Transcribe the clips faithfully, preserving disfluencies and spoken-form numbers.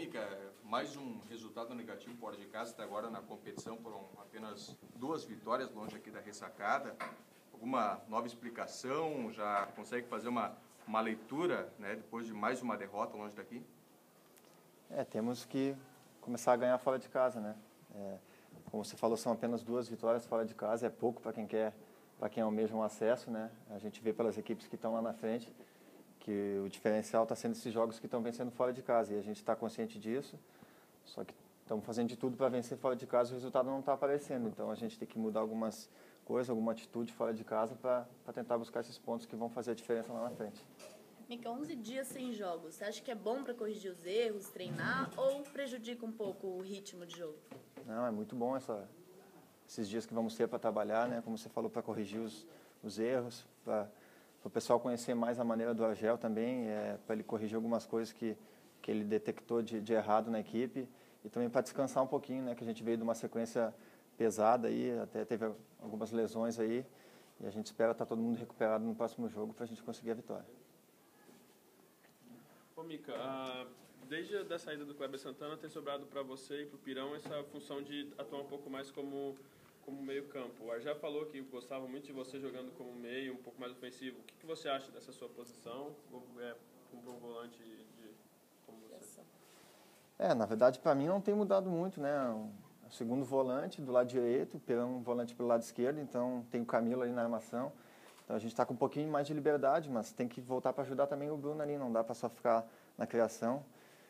Mica, mais um resultado negativo fora de casa, até agora na competição foram apenas duas vitórias longe aqui da ressacada. Alguma nova explicação? Já consegue fazer uma, uma leitura, né, depois de mais uma derrota longe daqui? É, temos que começar a ganhar fora de casa, né? É, como você falou, são apenas duas vitórias fora de casa, é pouco para quem quer, para quem almeja um acesso, né? A gente vê pelas equipes que estão lá na frente que o diferencial está sendo esses jogos que estão vencendo fora de casa, e a gente está consciente disso, só que estamos fazendo de tudo para vencer fora de casa e o resultado não está aparecendo, então a gente tem que mudar algumas coisas, alguma atitude fora de casa para tentar buscar esses pontos que vão fazer a diferença lá na frente. Mica, onze dias sem jogos, você acha que é bom para corrigir os erros, treinar, ou prejudica um pouco o ritmo de jogo? Não, é muito bom essa, esses dias que vamos ter para trabalhar, né? Como você falou, para corrigir os, os erros, para o pessoal conhecer mais a maneira do Argel também, é, para ele corrigir algumas coisas que, que ele detectou de, de errado na equipe, e também para descansar um pouquinho, né? Que a gente veio de uma sequência pesada aí, até teve algumas lesões aí, e a gente espera estar todo mundo recuperado no próximo jogo para a gente conseguir a vitória. Ô Mica, ah, desde a saída do Kleber Santana tem sobrado para você e para o Pirão essa função de atuar um pouco mais como, como meio campo. O Argel falou que gostava muito de você jogando como meio, um pouco mais ofensivo. O que, que você acha dessa sua posição é, como um volante de, como você? É, na verdade para mim não tem mudado muito, né? O segundo volante do lado direito, o Pirão volante pelo lado esquerdo, então tem o Camilo ali na armação. Então a gente está com um pouquinho mais de liberdade, mas tem que voltar para ajudar também o Bruno ali, não dá para só ficar na criação.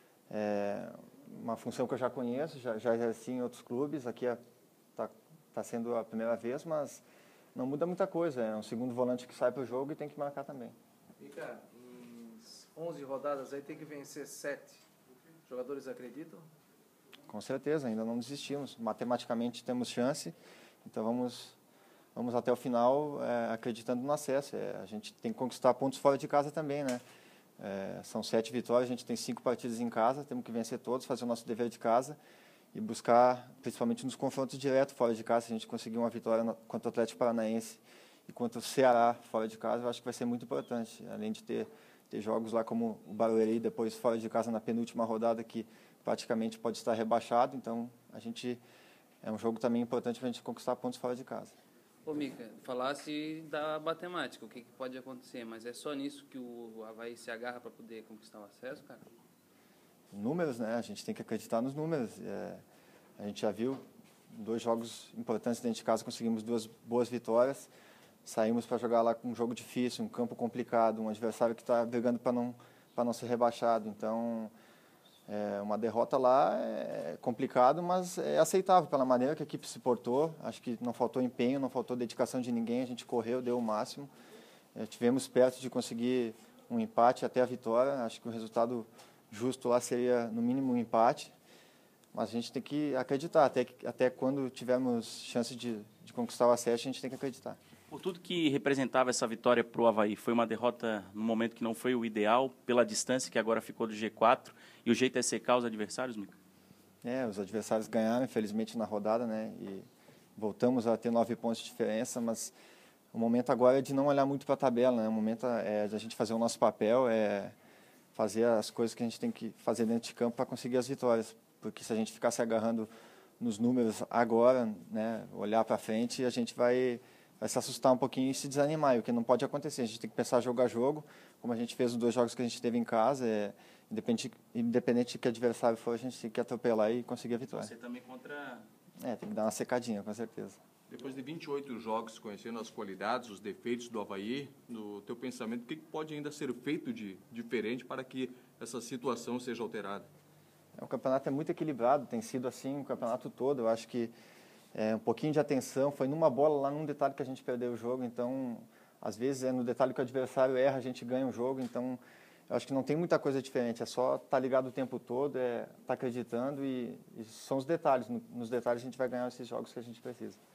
É uma função que eu já conheço, já, já exerci em outros clubes, aqui está tá sendo a primeira vez, mas não muda muita coisa, é um segundo volante que sai para o jogo e tem que marcar também. Mica, em onze rodadas aí tem que vencer sete. Os jogadores acreditam? Com certeza, ainda não desistimos, matematicamente temos chance, então vamos... Vamos até o final é, acreditando no acesso. É, a gente tem que conquistar pontos fora de casa também, né? É, são sete vitórias, a gente tem cinco partidas em casa, temos que vencer todos, fazer o nosso dever de casa e buscar, principalmente nos confrontos diretos fora de casa, se a gente conseguir uma vitória no, contra o Atlético Paranaense e contra o Ceará fora de casa, eu acho que vai ser muito importante. Além de ter, ter jogos lá como o Barueri, depois fora de casa na penúltima rodada, que praticamente pode estar rebaixado, então a gente é um jogo também importante para a gente conquistar pontos fora de casa. Ô Mica, falasse da matemática, o que, que pode acontecer, mas é só nisso que o Avaí se agarra para poder conquistar o acesso, cara? Números, né? A gente tem que acreditar nos números. É, a gente já viu dois jogos importantes dentro de casa, conseguimos duas boas vitórias, saímos para jogar lá com um jogo difícil, um campo complicado, um adversário que está brigando para não, para não ser rebaixado. Então, é, uma derrota lá é complicado, mas é aceitável pela maneira que a equipe se portou. Acho que não faltou empenho, não faltou dedicação de ninguém, a gente correu, deu o máximo. É, tivemos perto de conseguir um empate até a vitória. Acho que o resultado justo lá seria, no mínimo, um empate. Mas a gente tem que acreditar, até, que, até quando tivermos chance de, de conquistar o acesso, a gente tem que acreditar. Por tudo que representava essa vitória para o Avaí, foi uma derrota no momento que não foi o ideal, pela distância que agora ficou do G quatro, e o jeito é secar os adversários, Mica? É, os adversários ganharam, infelizmente, na rodada, né? E voltamos a ter nove pontos de diferença, mas o momento agora é de não olhar muito para a tabela, né? O momento é de a gente fazer o nosso papel, é fazer as coisas que a gente tem que fazer dentro de campo para conseguir as vitórias, porque se a gente ficar se agarrando nos números agora, né? Olhar para frente, a gente vai... vai se assustar um pouquinho e se desanimar, o que não pode acontecer. A gente tem que pensar jogo a jogo, como a gente fez os dois jogos que a gente teve em casa, é, independente, independente de que adversário for, a gente tem que atropelar e conseguir a vitória. Você também contra... É, tem que dar uma secadinha, com certeza. Depois de vinte e oito jogos, conhecendo as qualidades, os defeitos do Avaí, no teu pensamento, o que pode ainda ser feito de diferente para que essa situação seja alterada? É, o campeonato é muito equilibrado, tem sido assim o campeonato todo. Eu acho que é, um pouquinho de atenção, foi numa bola lá, num detalhe que a gente perdeu o jogo, então, às vezes é no detalhe que o adversário erra, a gente ganha o jogo, então, eu acho que não tem muita coisa diferente, é só estar ligado o tempo todo, é estar acreditando e, e são os detalhes, nos detalhes a gente vai ganhar esses jogos que a gente precisa.